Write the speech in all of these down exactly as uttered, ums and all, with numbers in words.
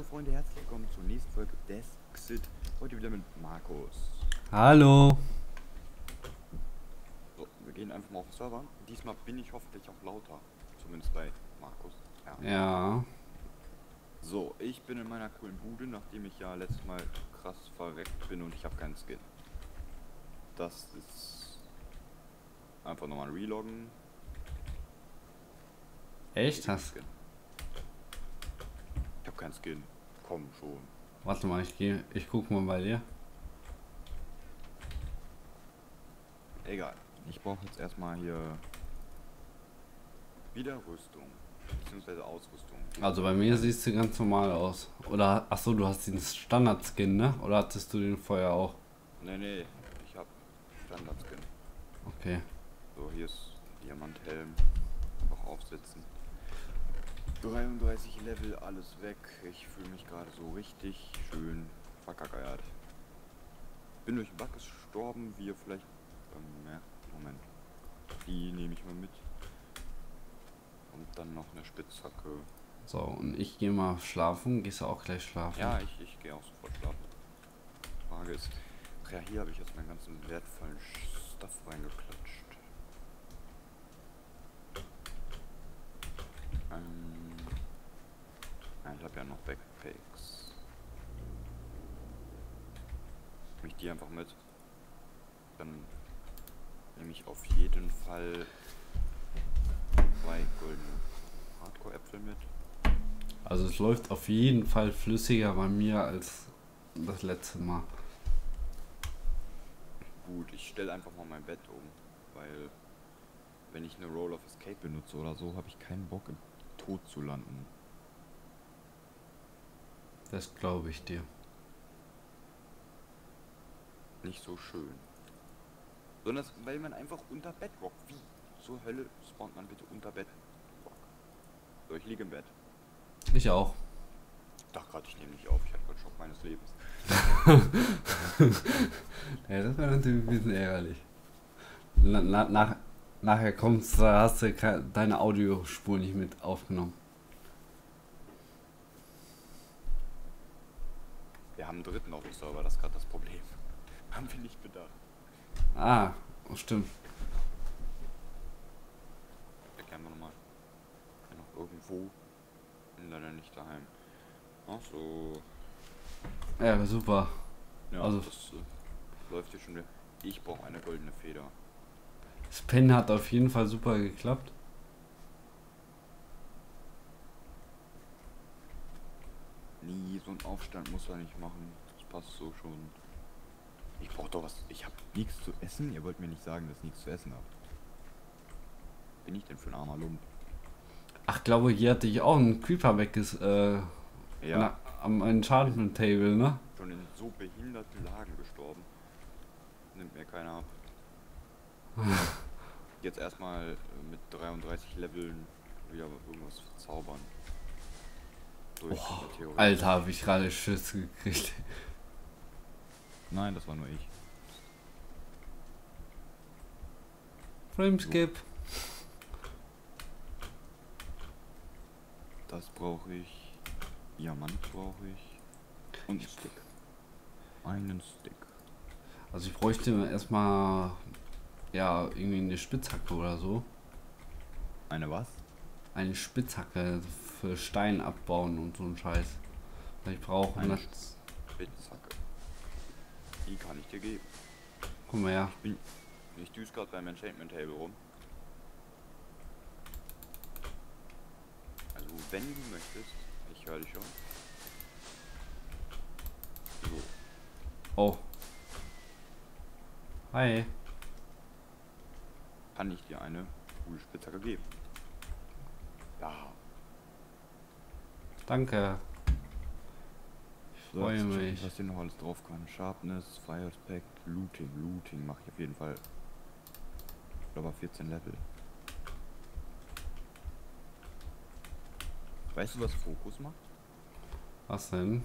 Freunde, herzlich willkommen zur nächsten Folge des Xit. Heute wieder mit Markus. Hallo. So, wir gehen einfach mal auf den Server. Diesmal bin ich hoffentlich auch lauter. Zumindest bei Markus. Ja. Ja. So, ich bin in meiner coolen Bude, nachdem ich ja letztes Mal krass verreckt bin und ich habe keinen Skin. Das ist einfach nochmal reloggen. Echt? Hast Skin. Ich habe keinen Skin. Komm schon. Warte mal, ich gehe. Ich guck mal bei dir. Egal. Ich brauche jetzt erstmal hier wieder Rüstung. Beziehungsweise Ausrüstung. Also bei mir siehst du ganz normal aus. Oder ach so, du hast den Standard-Skin, ne? Oder hattest du den vorher auch? Nee, nee. Ich habe Standard-Skin. Okay. So, hier ist Diamanthelm. Noch aufsetzen. dreiunddreißig Level, alles weg. Ich fühle mich gerade so richtig schön verkackeiert. Bin durch den Bug gestorben, wie ihr vielleicht bemerkt. Moment. Die nehme ich mal mit. Und dann noch eine Spitzhacke. So, und ich gehe mal schlafen. Gehst du auch gleich schlafen? Ja, ich, ich gehe auch sofort schlafen. Frage ist, ach ja, hier habe ich jetzt meinen ganzen wertvollen Stuff reingeklatscht. Ähm, ja, ich habe ja noch Backpacks. Nehme ich die einfach mit. Dann nehme ich auf jeden Fall zwei goldene Hardcore-Äpfel mit. Also es läuft auf jeden Fall flüssiger bei mir als das letzte Mal. Gut, ich stelle einfach mal mein Bett um, weil wenn ich eine Roll of Escape benutze oder so, habe ich keinen Bock im Tod zu landen. Das glaube ich dir. Nicht so schön. Sondern das, weil man einfach unter Bedrock, wie zur Hölle spawnt man bitte unter Bedrock? So, ich liege im Bett. Ich auch. Ich dachte gerade, ich nehme nicht auf, ich hatte gerade Schock meines Lebens. Ja, das wäre natürlich ein bisschen ärgerlich. Na, na, nach, nachher kommst, da hast du ke- deine Audiospur nicht mit aufgenommen. Wir haben einen dritten auf dem Server, das ist gerade das Problem. Haben wir nicht bedacht. Ah, stimmt. Erkennen wir nochmal. Ja, noch irgendwo. Bin leider nicht daheim. Ach so. Ja, super. Ja, Also- das äh, läuft hier schon wieder. Ich brauche eine goldene Feder. Das Pen hat auf jeden Fall super geklappt. Nie, so einen Aufstand muss er nicht machen. Das passt so schon. Ich brauche doch was. Ich habe nichts zu essen. Ihr wollt mir nicht sagen, dass ich nichts zu essen habe. Bin ich denn für ein armer Lump? Ach, glaube, hier hatte ich auch einen Creeper wegges... Äh, Ja, na, am Enchantment Table, ne? schon in so behinderten Lagen gestorben. Nimmt mir keiner ab. Jetzt erstmal mit dreiunddreißig Leveln wieder irgendwas verzaubern. Durch Oh, die Theorie. Alter, habe ich gerade Schiss gekriegt. Nein, das war nur ich. Frameskip. Das brauche ich. Diamant brauche ich. Und einen Stick. Einen Stick. Also ich bräuchte erstmal ja irgendwie eine Spitzhacke oder so. Eine was? Eine Spitzhacke für Stein abbauen und so ein Scheiß. Ich brauche Eine eine. Spitzhacke. Die kann ich dir geben. Guck mal her. Ich düse gerade beim Enchantment Table rum. Also wenn du möchtest, ich höre dich schon. So, Oh. Hi. kann ich dir eine coole Spitzhacke geben. Ja. Danke. Ich So, freue jetzt check mich. ich, was hier noch alles drauf kann. Sharpness, Fire Aspect, Looting. Looting mache ich auf jeden Fall. Ich glaube vierzehn Level. Weißt du, was Fokus macht? Was denn?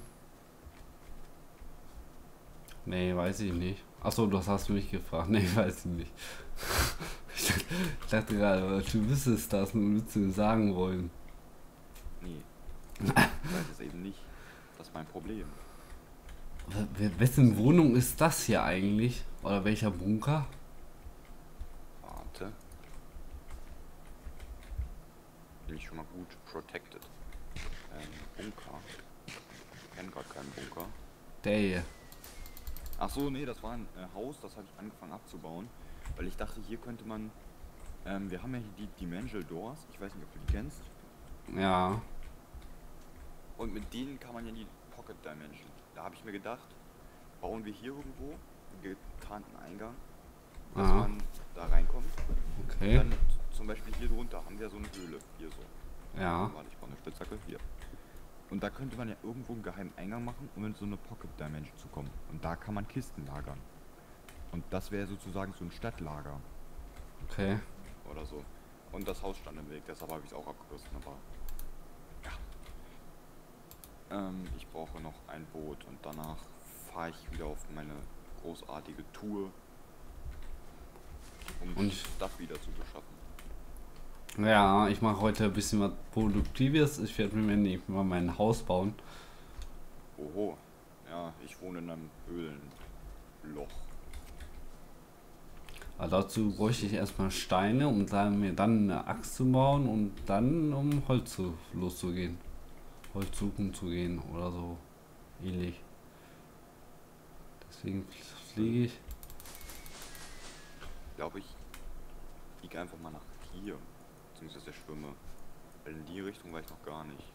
Nee, weiß ich nicht. Achso, das hast du mich gefragt. Nee, weiß ich nicht. Ich dachte, ich dachte gerade, du wüsstest das und würdest du sagen wollen. Nee. Ich weiß es eben nicht. Das mein Problem. W- Wessen Wohnung ist das hier eigentlich? Oder welcher Bunker? Warte. Bin ich schon mal gut protected. Ähm, Bunker. Ich kenne gerade keinen Bunker. Der hier. Ach so, nee, das war ein äh, Haus, das habe ich angefangen abzubauen. Weil ich dachte, hier könnte man... Ähm, wir haben ja hier die Dimensional Doors. Ich weiß nicht, ob du die kennst. Ja. Und mit denen kann man ja die Pocket Dimension. Da habe ich mir gedacht, bauen wir hier irgendwo einen getarnten Eingang, dass Aha. man da reinkommt. Okay. Dann zum Beispiel hier drunter haben wir so eine Höhle. Hier so. Ja. Warte, ich brauche eine Spitzhacke. Hier. Und da könnte man ja irgendwo einen geheimen Eingang machen, um in so eine Pocket Dimension zu kommen. Und da kann man Kisten lagern. Und das wäre sozusagen so ein Stadtlager. Okay. Oder so. Und das Haus stand im Weg, deshalb habe ich es auch abgerissen, aber... Ja. Ähm, ich brauche noch ein Boot und danach fahre ich wieder auf meine großartige Tour, um Und die Stadt wieder zu beschaffen. Ja, ich mache heute ein bisschen was Produktives. Ich werde mir nicht mal mein Haus bauen. Oho. Ja, ich wohne in einem Höhlenloch. Aber dazu bräuchte ich erstmal Steine, um dann, mir dann eine Axt zu bauen und dann um Holz zu, loszugehen. Holz suchen zu gehen oder so ähnlich. Deswegen fliege ich. Ich glaube, ich fliege einfach mal nach hier, beziehungsweise schwimme. Weil in die Richtung war ich noch gar nicht.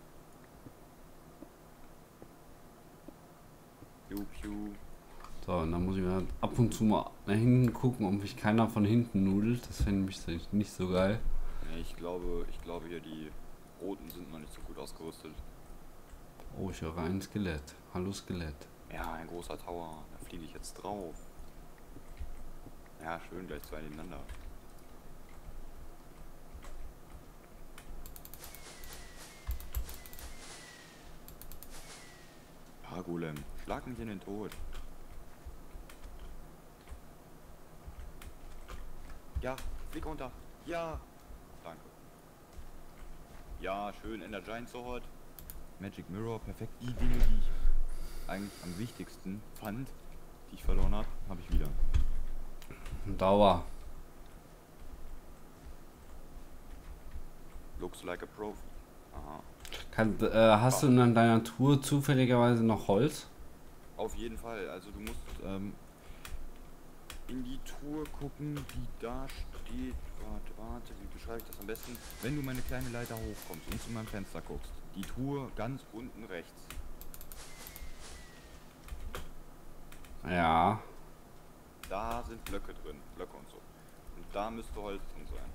Piu, piu. So, und dann muss ich mir ab und zu mal nach hinten gucken, ob mich keiner von hinten nudelt. Das fände ich nicht so geil. Nee, ich glaube, ich glaube hier die Roten sind noch nicht so gut ausgerüstet. Oh, ich höre ein Skelett. Hallo Skelett. Ja, ein großer Tower. Da fliege ich jetzt drauf. Ja, schön, gleich zwei nebeneinander. Paragolem, schlag mich in den Tod. Ja, flieg runter. Ja. Danke. Ja, schön, Ender Giant Sword. Magic Mirror, perfekt. Die Dinge, die ich eigentlich am wichtigsten fand, die ich verloren habe, habe ich wieder. Dauer. Looks like a Profi. Aha. Kann, äh, hast du in deiner Tour zufälligerweise noch Holz? Auf jeden Fall. Also du musst ähm, in die Tour gucken, die da steht. Warte, warte, wie beschreibe ich das am besten? Wenn du meine kleine Leiter hochkommst und zu meinem Fenster guckst. Die Tour ganz unten rechts. Ja. Da sind Blöcke drin. Blöcke und so. Und da müsste Holz drin sein.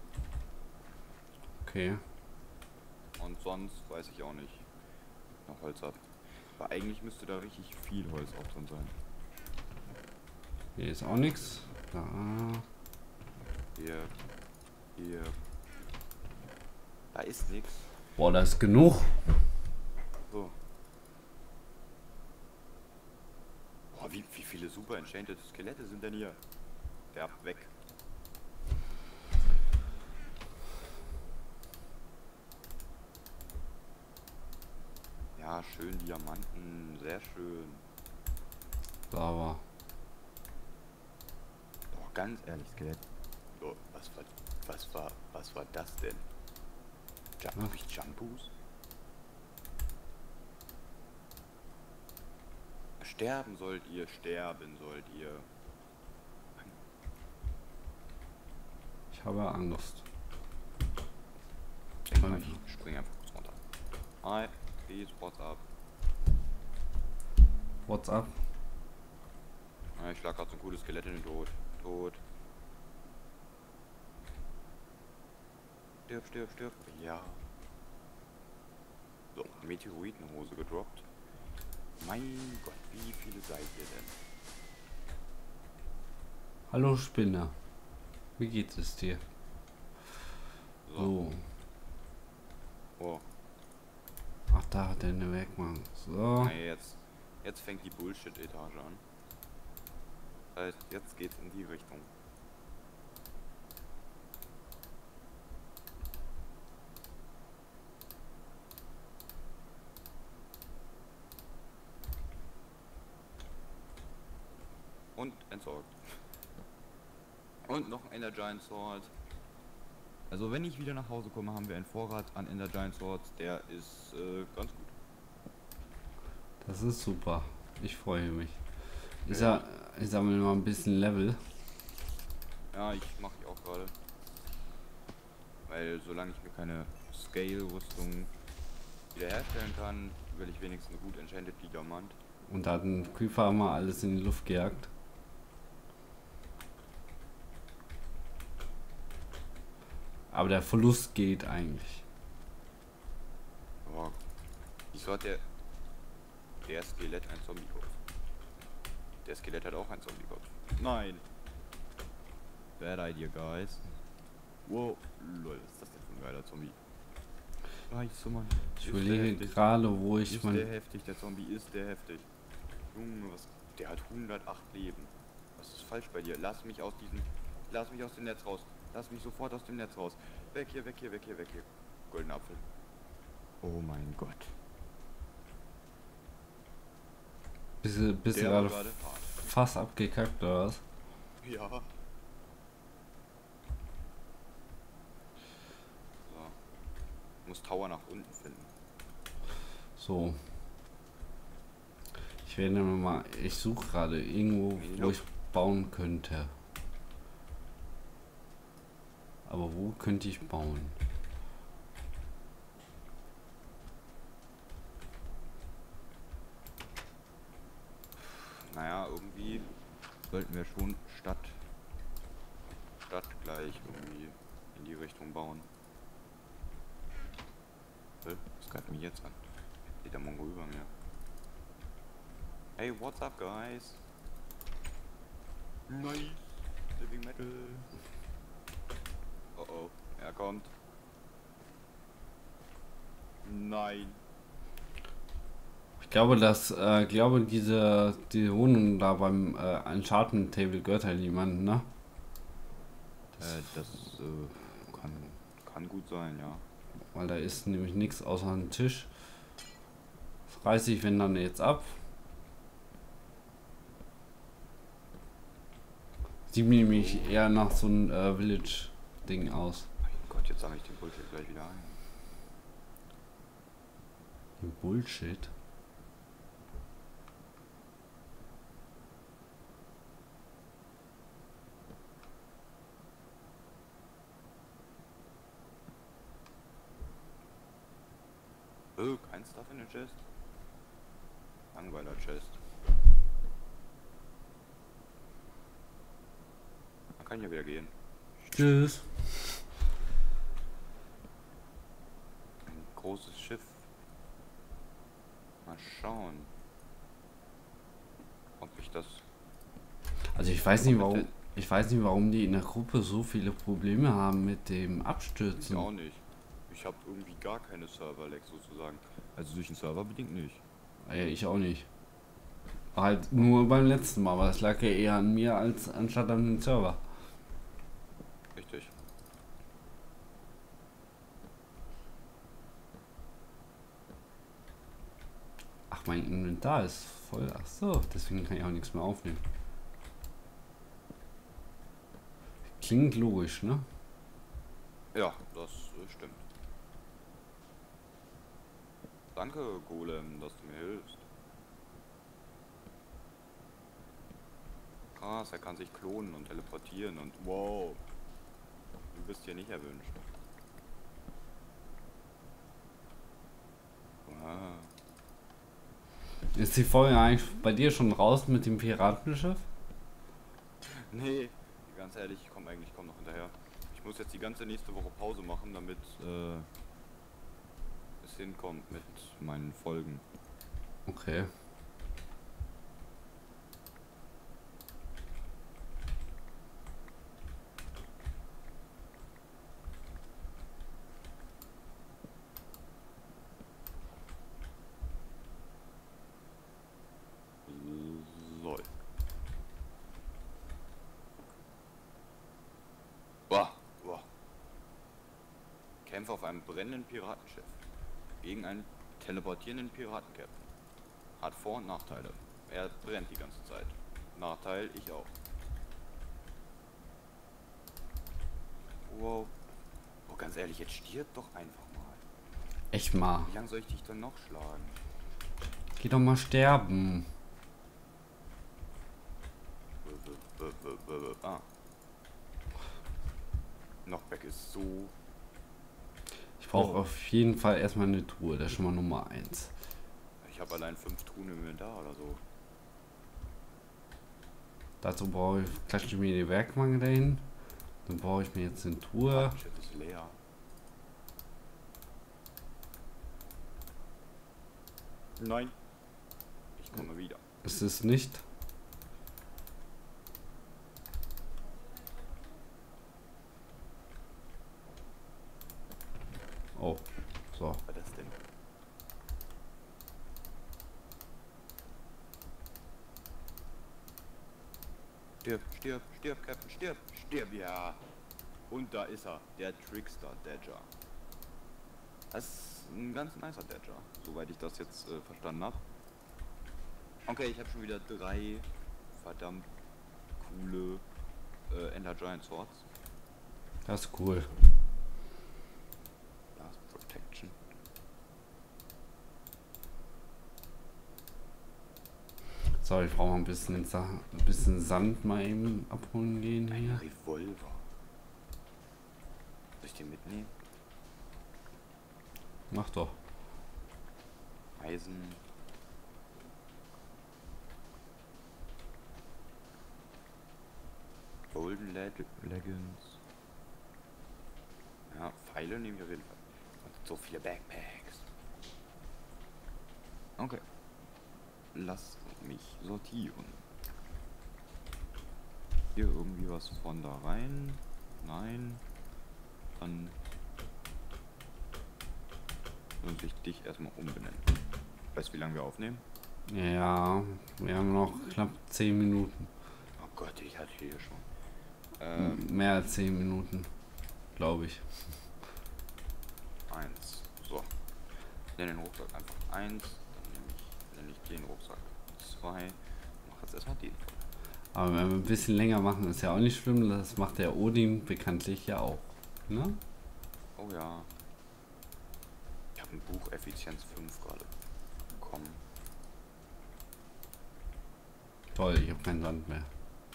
Okay. Und sonst weiß ich auch nicht. Noch Holz ab. Aber eigentlich müsste da richtig viel Holz auch drin sein. Hier ist auch nichts. Da. Hier. Hier. Da ist nichts. Boah, da ist genug. So. Boah, wie, wie viele super enchanted Skelette sind denn hier? Der weg. Ja, schön Diamanten, sehr schön. Sauber. Boah, ganz ehrlich, Skelett. So, was war, was war, was war das denn? Jump, hab ich Jumpus? Sterben sollt ihr, sterben sollt ihr. Ich habe Angst. Ich, mein, ich spring einfach kurz runter. Hi, peace, what's up? What's up? Ja, ich schlag grad so ein cooles Skelett in den Tod. Tot. Stirb, stirb, stirb. Ja. So, Meteoritenhose gedroppt. Mein Gott, wie viele seid ihr denn? Hallo Spinner. Wie geht es dir? So. Oh. Ach, da hat er eine Wegmann. So. Nee, jetzt, jetzt fängt die Bullshit-Etage an. Das heißt, jetzt geht's in die Richtung. entsorgt. Und noch ein Ender Giant Sword. Also wenn ich wieder nach Hause komme, haben wir einen Vorrat an Ender Giant Swords, der ist äh, ganz gut. Das ist super. Ich freue mich. Ich, sa ich sammle mal ein bisschen Level. Ja, ich mache ich auch gerade. Weil solange ich mir keine Scale-Rüstung wiederherstellen kann, will ich wenigstens eine gut enchanted Diamant. Und da hat ein Creeper mal alles in die Luft gejagt. Aber der Verlust geht eigentlich. Oh, wieso hat der, der Skelett ein Zombie-Kopf? Der Skelett hat auch einen Zombie-Kopf. Nein. Bad idea, guys. Wow, lol, was ist das denn für ein geiler Zombie? Scheiße, Mann. Ich überlege gerade, wo ich ist mein... der heftig, der Zombie ist der heftig. Junge, was... Der hat hundertacht Leben. Was ist falsch bei dir? Lass mich aus diesem... Lass mich aus dem Netz raus. Lass mich sofort aus dem Netz raus. Weg hier, weg hier, weg hier, weg hier. Goldener Apfel. Oh mein Gott. Bist du, bist du Der gerade war gerade hart. fast abgekackt oder was? Ja. So. Muss Tower nach unten finden. So. Ich werde mal... Ich suche gerade irgendwo, wo ich bauen könnte. Aber wo könnte ich bauen? Naja, irgendwie sollten wir schon Stadt, Stadt gleich irgendwie in die Richtung bauen. Hä? Was greift mich jetzt an? Steht der Mongo über mir. Hey, what's up, guys? Nice. Living Metal. Oh oh, er kommt. Nein. Ich glaube, dass, äh, glaube diese, die Wohnung da beim äh, Uncharted Table gehört halt jemandem, ne? Das, äh, das äh, kann, kann gut sein, ja. Weil da ist nämlich nichts außer einem Tisch. Das reiße ich, wenn dann jetzt ab. Sieht mir nämlich eher nach so einem äh, Village-Ding aus. Mein Gott, jetzt sammle ich den Bullshit gleich wieder ein. Bullshit? Oh, kein Stuff in der Chest. Langweiler Chest. Man kann ja wieder gehen. Tschüss. Ein großes Schiff. Mal schauen, ob ich das... Also ich weiß nicht, warum ich weiß nicht, warum die in der Gruppe so viele Probleme haben mit dem Abstürzen. Ich auch nicht. Ich habe irgendwie gar keine Server-Lags sozusagen. Also durch den Server bedingt nicht. Ja, ich auch nicht. Halt nur beim letzten Mal, aber das lag ja eher an mir als anstatt an den Server. Richtig. Ach, mein Inventar ist voll. Ach so, deswegen kann ich auch nichts mehr aufnehmen. Klingt logisch, ne? Ja, das äh, stimmt. Danke, Golem, dass du mir hilfst. Krass, er kann sich klonen und teleportieren und wow. Du bist hier nicht erwünscht. Wow. Ist die Folge eigentlich bei dir schon raus mit dem Piratenschiff? Nee, ganz ehrlich, ich komme eigentlich kaum noch hinterher. Ich muss jetzt die ganze nächste Woche Pause machen, damit äh, es hinkommt mit meinen Folgen. Okay. So. Boah, boah. Kämpfe auf einem brennenden Piratenschiff gegen einen teleportierenden Piratenkapitän. Hat Vor- und Nachteile. Er brennt die ganze Zeit. Nachteil, ich auch. Wow. Oh, ganz ehrlich, jetzt stirb doch einfach mal. Echt mal. Wie lange soll ich dich dann noch schlagen? Geh doch mal sterben. Ah. Knockback ist so... Ich brauche auf jeden Fall erstmal eine Truhe. Das ist schon mal Nummer eins. Ich habe allein fünf Truhen im Inventar oder so. Dazu brauche ich, klatsche ich mir die Werkbank dahin. Dann brauche ich mir jetzt eine Truhe. Das ist leer. Nein. Ich komme wieder. Ist es nicht? Oh, so. Was war das denn? Stirb, stirb, stirb, Captain, stirb, stirb, ja. Und da ist er, der Trickster Dodger. Das ist ein ganz nicer Dodger, soweit ich das jetzt äh, verstanden habe. Okay, ich habe schon wieder drei verdammt coole äh, Ender Giant Swords. Das ist cool. Last Protection. So, ich brauche mal ein bisschen, Sa ein bisschen Sand mal eben abholen gehen Ein hier. Revolver. Soll ich den mitnehmen? Mach doch. Eisen. Golden Leg Leggings. Ja, Pfeile nehme ich auf jeden Fall. Und so viele Backpacks. Okay. Lass mich sortieren. Hier irgendwie was von da rein. Nein. Dann muss ich dich erstmal umbenennen. Weißt du, wie lange wir aufnehmen? Ja, wir haben noch knapp zehn Minuten. Oh Gott, ich hatte hier schon. Ähm, Mehr als zehn Minuten, glaube ich. eins. So. Ich nenne den Rucksack einfach eins. Dann nehme ich, nenne ich den Rucksack zwei. Mach jetzt erstmal den. Aber wenn wir ein bisschen länger machen, ist ja auch nicht schlimm. Das macht der Odin bekanntlich ja auch. Ne? Oh ja. Ich habe ein Buch Effizienz fünf gerade bekommen. Toll, ich habe keinen Sand mehr.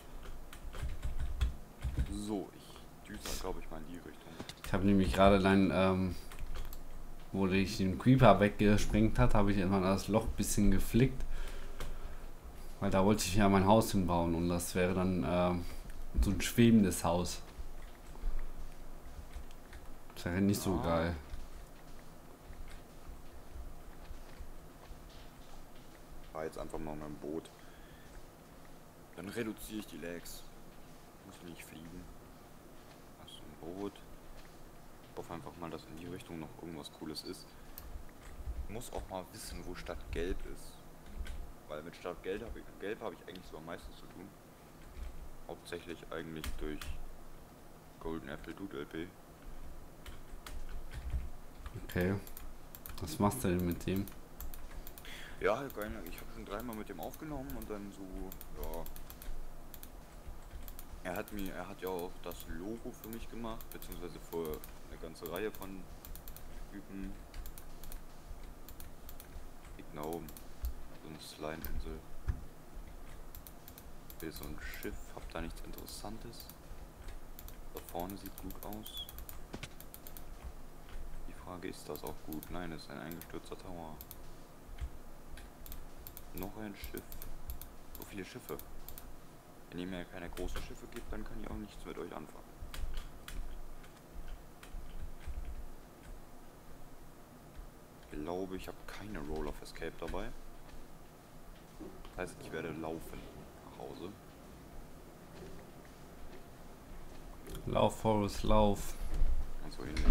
So, ich düse, glaube ich, mal in die Richtung. Ich habe nämlich gerade dann, ähm, wo ich den Creeper weggesprengt hat, habe ich erstmal das Loch ein bisschen geflickt. Weil da wollte ich ja mein Haus hinbauen und das wäre dann ähm, so ein schwebendes Haus. Das wäre nicht so Ah. geil. Ich fahr jetzt einfach mal mein Boot. Dann reduziere ich die Lags. Muss nicht fliegen. Das ist ein Boot. Ich hoffe einfach mal, dass in die Richtung noch irgendwas Cooles ist. Ich muss auch mal wissen, wo Stadt Gelb ist. Weil mit Stadt Gelb habe ich, Gelb habe ich eigentlich so am meisten zu tun. Hauptsächlich eigentlich durch Golden Apple Dude L P. Okay. Was machst du denn mit dem? Ja, keine, ich habe schon dreimal mit dem aufgenommen und dann so, ja. Er hat mir, er hat ja auch das Logo für mich gemacht, beziehungsweise für eine ganze Reihe von Typen. Geht nach oben. So eine Slime-Insel. Hier so ein Schiff, hab da nichts Interessantes. Da vorne sieht gut aus. Die Frage, ist das auch gut? Nein, es ist ein eingestürzter Tower. Noch ein Schiff. So viele Schiffe. Wenn ihr mir keine großen Schiffe gibt, dann kann ich auch nichts mit euch anfangen. Ich glaube, ich habe keine Roll of Escape dabei. Das heißt, ich werde laufen nach Hause. Lauf, Forrest, lauf. Also ähnlich.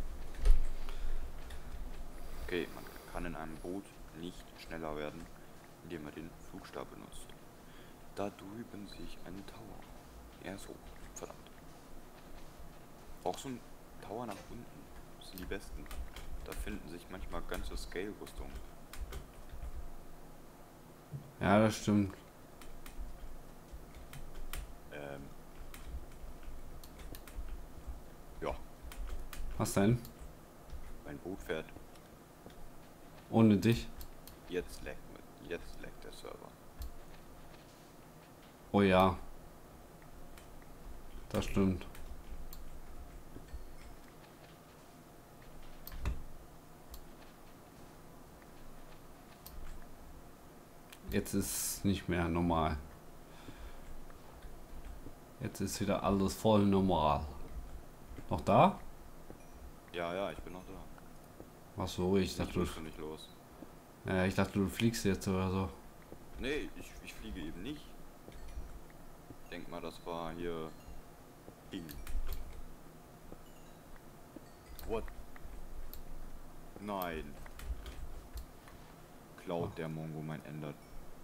Okay, man kann in einem Boot nicht schneller werden, indem man den Flugstab benutzt. Da drüben sehe ich einen Tower. Er ist hoch. Verdammt. Auch so ein Tower nach unten. Das sind die besten. Da finden sich manchmal ganze Scale-Rüstungen. Ja, das stimmt. Ähm. Ja. Was denn? Mein Boot fährt. Ohne dich? Jetzt leckt mit. Jetzt leckt der Server. Oh ja. Das stimmt. Jetzt ist nicht mehr normal. Jetzt ist wieder alles voll normal. Noch da? Ja, ja, ich bin noch da. Ach so, ich Ich dachte, du, musst du nicht los. ja, ich dachte, du fliegst jetzt oder so. Nee, ich, ich fliege eben nicht. Ich denk mal, das war hier... Ding. What? Nein. Klaut Oh. der Mongo mein Ender.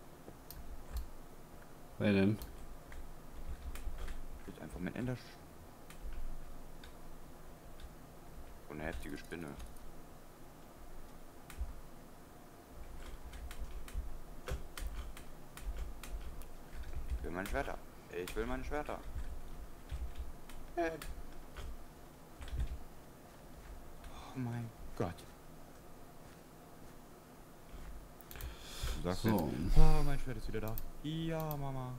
Wer denn? Jetzt einfach mein Ender. So eine heftige Spinne. Ich will meine Schwerter. Ich will meine Schwerter. Äh. Oh mein Gott. Du sagst So. jetzt, oh, mein Schwert ist wieder da. Ja, Mama.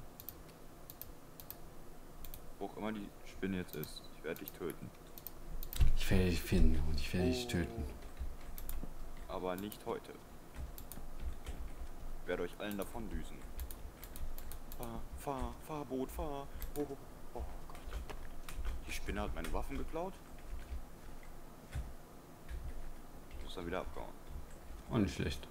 Wo auch immer die Spinne jetzt ist, ich werde dich töten. Ich werde dich finden und ich werde dich Oh. töten. Aber nicht heute. Ich werde euch allen davon düsen. Fahr, fahr, fahr, Boot, fahr. Oh, oh, oh Gott. Die Spinne hat meine Waffen geklaut. Muss dann wieder abbauen. Auch nicht schlecht.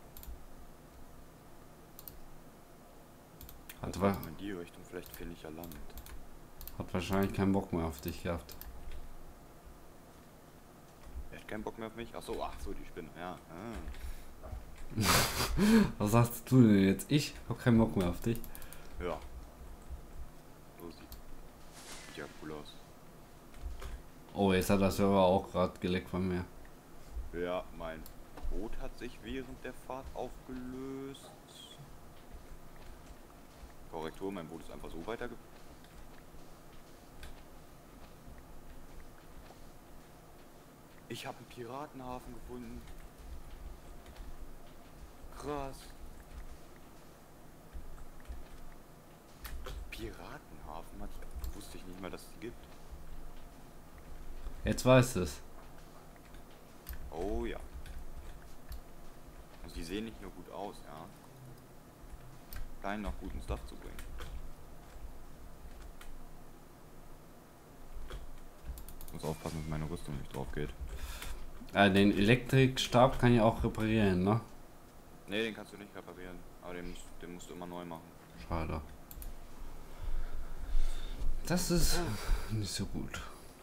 Hat, Also wa in die Richtung, vielleicht finde ich ja Land. hat wahrscheinlich keinen Bock mehr auf dich gehabt. Er hat keinen Bock mehr auf mich. Ach so, ach so, die Spinne, ja. Ah. Was sagst du denn jetzt? Ich hab keinen Bock mehr auf dich. Ja. So sieht, sieht ja cool aus. Oh, jetzt hat das Server auch gerade geleckt von mir. Ja, mein Boot hat sich während der Fahrt aufgelöst. Korrektur, mein Boot ist einfach so weiterge... Ich habe einen Piratenhafen gefunden. Krass. Piratenhafen hatte ich, wusste ich nicht mal, dass es die gibt. Jetzt weißt es. Oh ja. Also die sehen nicht nur gut aus, ja. Scheinen noch guten Stuff zu bringen. Ich muss aufpassen, dass meine Rüstung nicht drauf geht. Äh, den Elektrikstab kann ich auch reparieren, ne? Ne, den kannst du nicht reparieren. Aber den musst, den musst du immer neu machen. Schade. Das ist nicht so gut.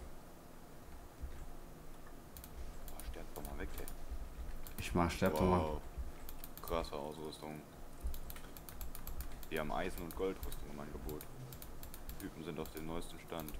Oh, sterb doch mal weg, ey. Ich mach sterb doch mal. Wow. Krasse Ausrüstung. Die haben Eisen- und Goldrüstung im Angebot. Die Typen sind auf dem neuesten Stand.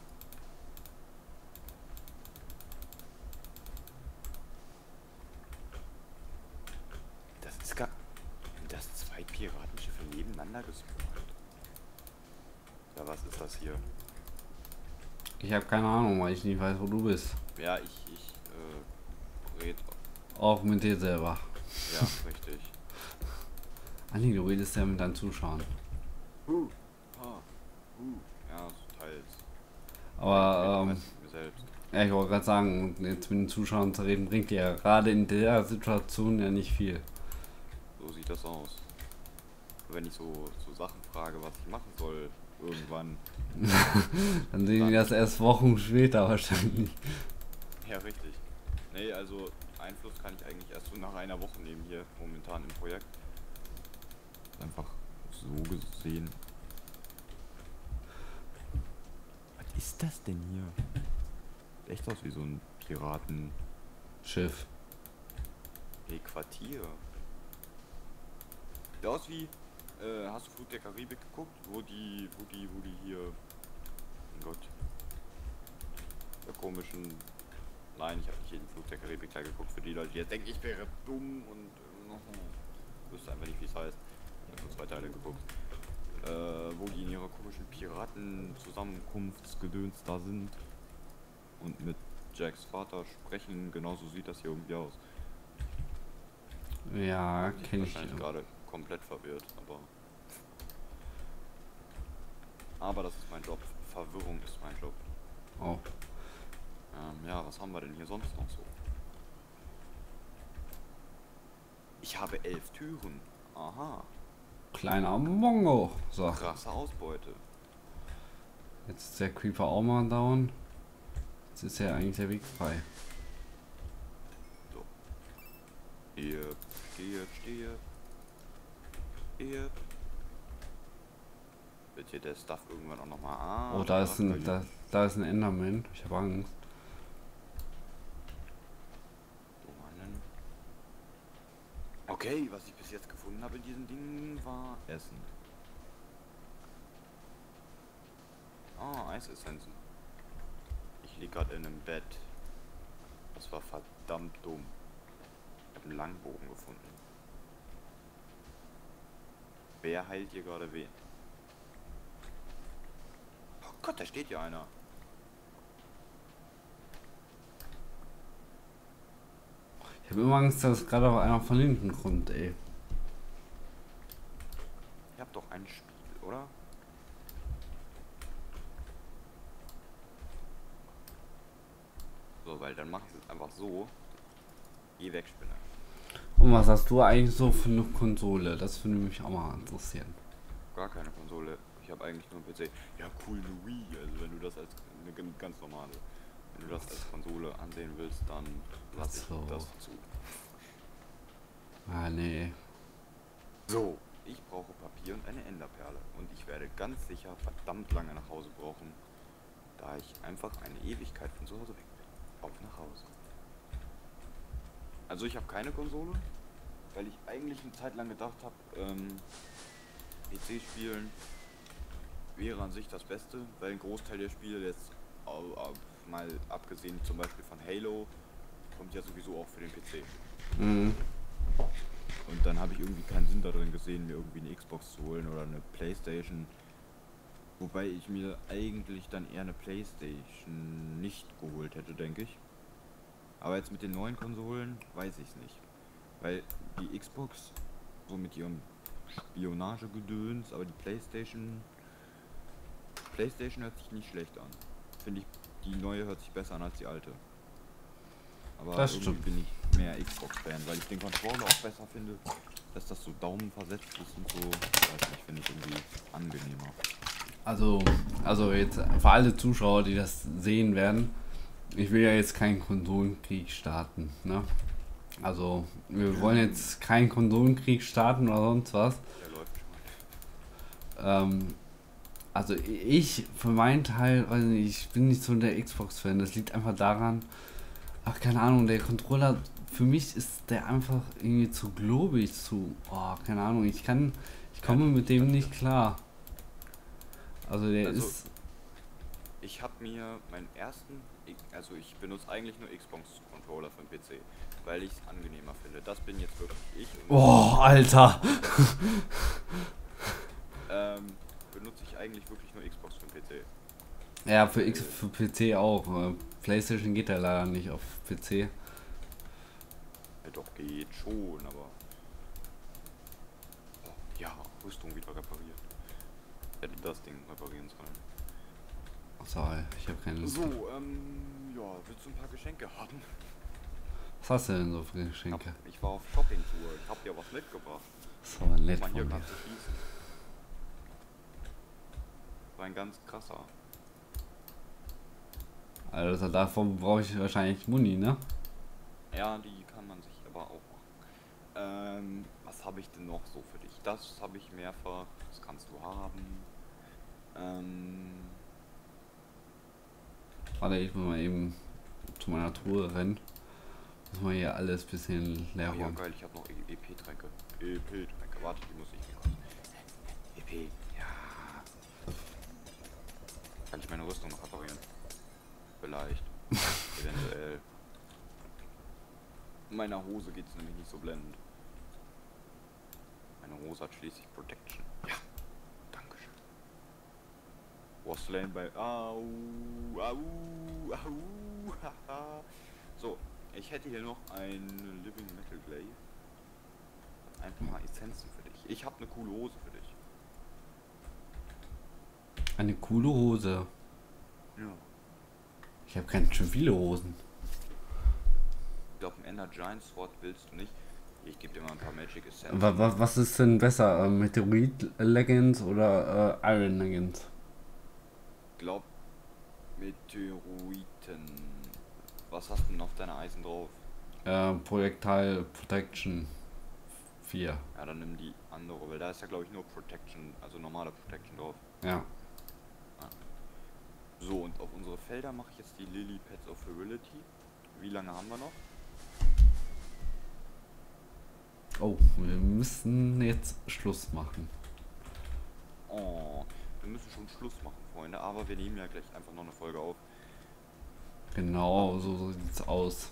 Das ist gar... Das zwei Piratenschiffe nebeneinander gespawnt. Ja, was ist das hier? Ich habe keine Ahnung, weil ich nicht weiß, wo du bist. Ja, ich, ich, äh, red... Auch mit dir selber. Ja, richtig. Anni, du redest ja mit deinen Zuschauern. Uh, ah, uh. Ja, so teils. Aber, ähm, Ich weiß mir selbst. ja, ich wollte gerade sagen, jetzt mit den Zuschauern zu reden, bringt dir ja gerade in der Situation ja nicht viel. So sieht das aus. Wenn ich so, so Sachen frage, was ich machen soll, irgendwann. Dann sehen die das erst Wochen später wahrscheinlich. Ja, richtig. Nee, also Einfluss kann ich eigentlich erst so nach einer Woche nehmen hier momentan im Projekt. Einfach so gesehen. Was ist das denn hier? Sieht echt aus wie so ein Piraten. Schiff. Nee, Quartier. Sieht aus wie. Äh, hast du Flug der Karibik geguckt? Wo die, wo die, wo die hier. Mein Gott. Der komischen. Nein, ich habe nicht jeden Flug der Karibik da geguckt für die Leute, die jetzt denken, ich wäre dumm und. Äh, wüsste einfach nicht, wie es heißt. Ich habe nur zwei Teile geguckt. Äh, wo die in ihrer komischen Piraten-Zusammenkunftsgedöns da sind. Und mit Jacks Vater sprechen, genauso sieht das hier irgendwie aus. Ja, kenne ich. Wahrscheinlich gerade komplett verwirrt, aber... Aber das ist mein Job. Verwirrung ist mein Job. Oh. Ähm, ja, was haben wir denn hier sonst noch so? Ich habe elf Türen. Aha. Kleiner Mongo. So. Krasse Ausbeute. Jetzt ist der Creeper auch mal down. Jetzt ist ja eigentlich der Weg frei. So. Hier, stehe, stehe. Hier. Wird hier der Stuff irgendwann auch nochmal... Ah, Oh, da ist ein, da, da ist ein Enderman. Ich habe Angst. Okay, was ich bis jetzt gefunden habe in diesen Dingen war Essen. Ah, Eisessenzen. Ich liege gerade in einem Bett. Das war verdammt dumm. Ich habe einen Langbogen gefunden. Wer heilt hier gerade wen? Oh Gott, da steht ja einer. Ich habe immer Angst, dass gerade auch einer von hinten kommt, ey. Ihr habt doch einen Spiegel, oder? So, weil dann mache ich es einfach so. Geh weg, Spinner. Und was hast du eigentlich so für eine Konsole? Das würde mich auch mal interessieren. Gar keine Konsole. Ich habe eigentlich nur einen P C. Ja, cool, eine Wii. Also wenn du das als eine ganz normale, wenn du das als Konsole ansehen willst, dann lass ich So. das zu. Ah, nee. So, ich brauche Papier und eine Enderperle. Und ich werde ganz sicher verdammt lange nach Hause brauchen, da ich einfach eine Ewigkeit von zu Hause weg bin. Auf nach Hause. Also ich habe keine Konsole, weil ich eigentlich eine Zeit lang gedacht habe, ähm, P C-Spielen wäre an sich das Beste, weil ein Großteil der Spiele jetzt, äh, mal abgesehen zum Beispiel von Halo, kommt ja sowieso auch für den P C. Mhm. Und dann habe ich irgendwie keinen Sinn darin gesehen, mir irgendwie eine Xbox zu holen oder eine Playstation. Wobei ich mir eigentlich dann eher eine Playstation nicht geholt hätte, denke ich. Aber jetzt mit den neuen Konsolen weiß ich es nicht. Weil die Xbox, so mit ihrem Spionagegedöns, aber die Playstation... Playstation hört sich nicht schlecht an. Finde ich, die neue hört sich besser an als die alte. Aber Das irgendwie stimmt. bin ich mehr Xbox-Fan, weil ich den Controller auch besser finde, dass das so daumenversetzt ist und so. Ich weiß nicht, finde ich irgendwie angenehmer. Also, also jetzt für alle Zuschauer, die das sehen werden, ich will ja jetzt keinen Konsolenkrieg starten, ne? Also, wir wollen jetzt keinen Konsolenkrieg starten oder sonst was. Der läuft schon. Ähm, also ich für meinen Teil, weiß nicht, ich bin nicht so der Xbox-Fan. Das liegt einfach daran, ach keine Ahnung, der Controller, für mich ist der einfach irgendwie zu globig, zu, oh, keine Ahnung, ich kann, ich komme mit dem nicht klar. Also der Also, ist, Ich habe mir meinen ersten, also ich benutze eigentlich nur Xbox-Controller für den P C, weil ich es angenehmer finde. Das bin jetzt wirklich ich. Und oh, Alter. ähm, benutze ich eigentlich wirklich nur Xbox für den P C. Ja, für X, für P C auch. PlayStation geht ja leider nicht auf P C. Ja, doch, geht schon, aber... Oh, ja, Rüstung wieder repariert. Hätte das Ding reparieren sollen. Sorry, ich habe keine Lust. So, ähm, ja, willst du ein paar Geschenke haben? Was hast du denn so für Geschenke? Hab, ich war auf Shoppingtour, ich hab dir was mitgebracht. Das war nett Man hier von dir. gerade zu schießen. War ein ganz krasser. Also davon brauche ich wahrscheinlich Muni, ne? Ja, die kann man sich aber auch machen. Ähm, was habe ich denn noch so für dich? Das habe ich mehrfach, das kannst du haben. Ähm, Warte, ich muss mal eben zu meiner Truhe rennen. Muss man hier alles ein bisschen leer oh ja, räumen. geil, ich habe noch E P-Tränke. E P-Tränke, warte, die muss ich mir kurz. E P, ja. Kann ich meine Rüstung noch reparieren? Vielleicht. Eventuell. Meiner Hose geht es nämlich nicht so blendend. Meine Hose hat schließlich Protection. Ja, dankeschön. Was slain bei... Au, au, au. Uhaha. So, ich hätte hier noch ein Living Metal Clay. Ein paar Essenzen für dich. Ich habe eine coole Hose für dich. Eine coole Hose. Ja. Ich habe ganz schön viele Hosen. Ich glaube, ein Ender Giant Sword willst du nicht. Ich gebe dir mal ein paar Magic Essenzen. Was, was, was ist denn besser? Äh, Meteorit Legends oder äh, Iron Legends? Glaub, Meteoriten. Was hast du denn auf deiner Eisen drauf? Äh, Projektile Protection vier. Ja, dann nimm die andere, weil da ist ja, glaube ich, nur Protection, also normale Protection drauf. Ja. So, und auf unsere Felder mache ich jetzt die Lily Pads of Virility. Wie lange haben wir noch? Oh, wir müssen jetzt Schluss machen. Oh, wir müssen schon Schluss machen, Freunde, aber wir nehmen ja gleich einfach noch eine Folge auf. Genau, so, so sieht's aus.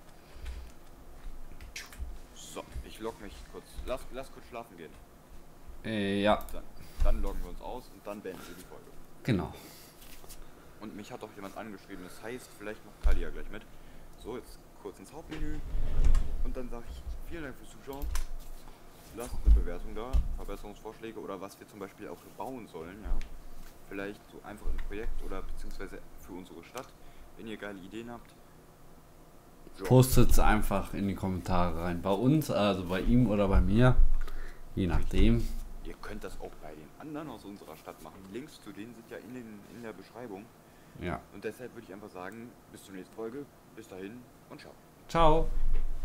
So, ich logge mich kurz. Lass, lass kurz schlafen gehen. Äh, ja, Dann, dann loggen wir uns aus und dann beenden wir die Folge. genau. Und mich hat auch jemand angeschrieben, das heißt, vielleicht macht Talia gleich mit. So, jetzt kurz ins Hauptmenü. Und dann sage ich, vielen Dank fürs Zuschauen. Lasst eine Bewertung da, Verbesserungsvorschläge oder was wir zum Beispiel auch bauen sollen, ja. Vielleicht so einfach ein Projekt oder beziehungsweise für unsere Stadt, wenn ihr geile Ideen habt. So. Postet's einfach in die Kommentare rein. Bei uns, also bei ihm oder bei mir. Je nachdem. Ihr könnt das auch bei den anderen aus unserer Stadt machen. Die Links zu denen sind ja in, den, in der Beschreibung. Ja. Und deshalb würde ich einfach sagen, bis zur nächsten Folge. Bis dahin und ciao. Ciao.